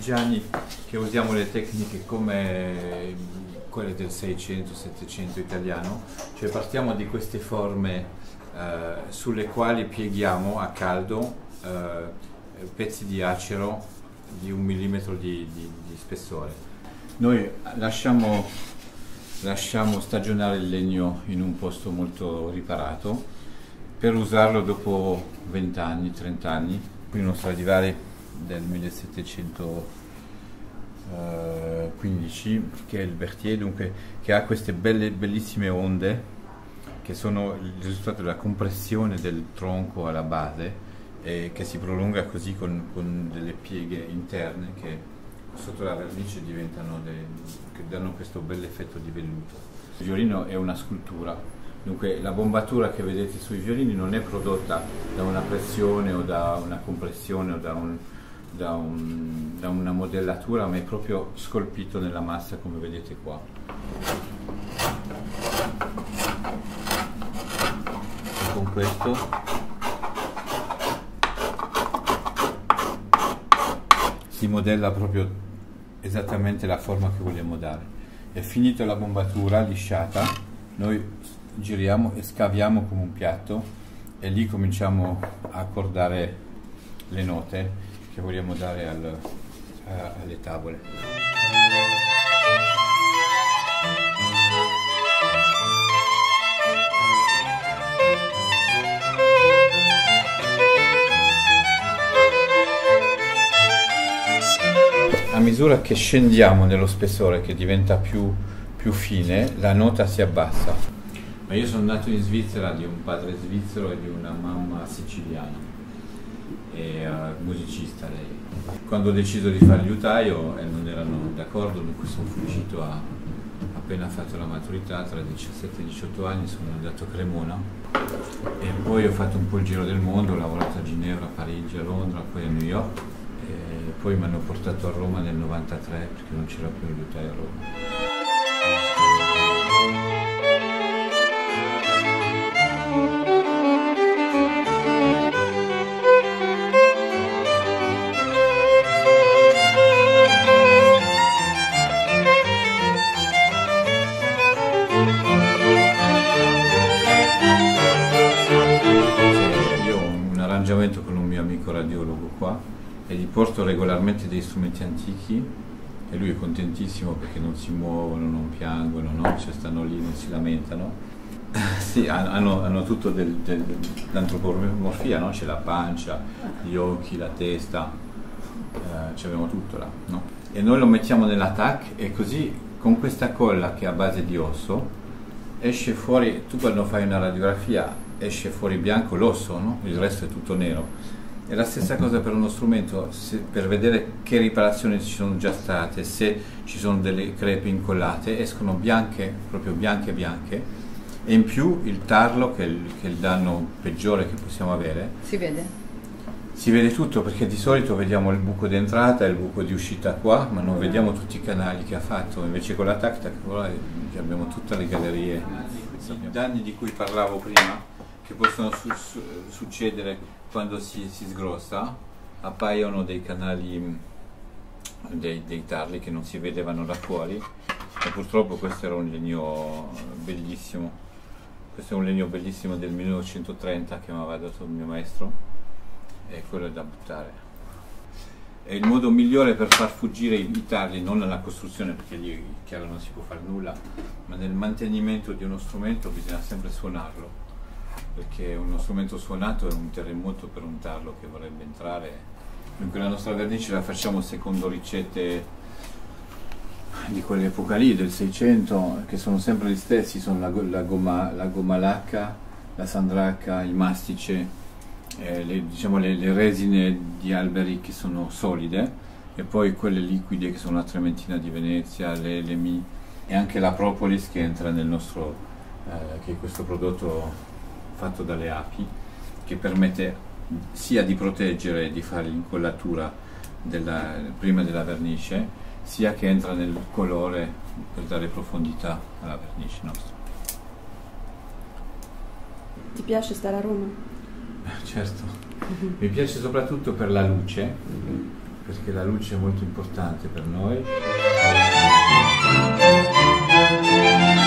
partigiani che usiamo le tecniche come quelle del 600-700 italiano, cioè partiamo di queste forme sulle quali pieghiamo a caldo pezzi di acero di 1 millimetro di spessore. Noi lasciamo stagionare il legno in un posto molto riparato per usarlo dopo 20 anni, 30 anni. Qui uno Stradivari del 1715 che è il Berthier, dunque, che ha queste bellissime onde che sono il risultato della compressione del tronco alla base e che si prolunga così con delle pieghe interne che sotto la vernice che danno questo bel effetto di velluto. Il violino è una scultura, dunque la bombatura che vedete sui violini non è prodotta da una pressione o da una compressione o da una modellatura, ma è proprio scolpito nella massa, come vedete qua. E con questo si modella proprio esattamente la forma che vogliamo dare. È finita la bombatura lisciata, noi giriamo e scaviamo come un piatto e lì cominciamo a accordare le note che vogliamo dare alle tavole. A misura che scendiamo nello spessore, che diventa più fine, la nota si abbassa. Ma io sono nato in Svizzera di un padre svizzero e di una mamma siciliana, e musicista lei. Quando ho deciso di fare il liutaio non erano d'accordo, dunque sono fuggito appena fatto la maturità, tra 17 e 18 anni sono andato a Cremona e poi ho fatto un po' il giro del mondo, ho lavorato a Ginevra, a Parigi, a Londra, poi a New York. E poi mi hanno portato a Roma nel 93 perché non c'era più un liutaio a Roma. Io ho un arrangiamento con un mio amico radiologo qua e gli porto regolarmente dei strumenti antichi e lui è contentissimo perché non si muovono, non piangono, no? Cioè stanno lì, non si lamentano. Sì, hanno tutto dell'antropomorfia, no? C'è la pancia, gli occhi, la testa, abbiamo tutto là, no? E noi lo mettiamo nell'attack e così con questa colla che è a base di osso esce fuori, tu quando fai una radiografia esce fuori bianco l'osso, no? Il resto è tutto nero. È la stessa cosa per uno strumento, per vedere che riparazioni ci sono già state, se ci sono delle crepe incollate, escono bianche, proprio bianche, e in più il tarlo, che è il danno peggiore che possiamo avere. Si vede? Si vede tutto, perché di solito vediamo il buco d'entrata e il buco di uscita qua, ma non vediamo tutti i canali che ha fatto, invece con la Tactac abbiamo tutte le gallerie. I danni di cui parlavo prima, che possono succedere quando si sgrossa, appaiono dei canali, dei tarli che non si vedevano da fuori, e purtroppo questo era un legno bellissimo. Questo è un legno bellissimo del 1930 che mi aveva dato il mio maestro, e quello è da buttare. È il modo migliore per far fuggire i tarli, non nella costruzione, perché lì chiaro non si può fare nulla, ma nel mantenimento di uno strumento bisogna sempre suonarlo, perché uno strumento suonato è un terremoto per un tarlo che vorrebbe entrare. Dunque la nostra vernice la facciamo secondo ricette di quell'epoca lì, del 600, che sono sempre gli stessi, sono la gomma lacca, la sandracca, il mastice, le resine di alberi che sono solide, e poi quelle liquide che sono la trementina di Venezia, l'elemi, e anche la propolis che entra nel nostro, che è questo prodotto fatto dalle api, che permette sia di proteggere e di fare l'incollatura prima della vernice, sia che entra nel colore per dare profondità alla vernice nostra. Ti piace stare a Roma? Certo, mi piace soprattutto per la luce, perché la luce è molto importante per noi.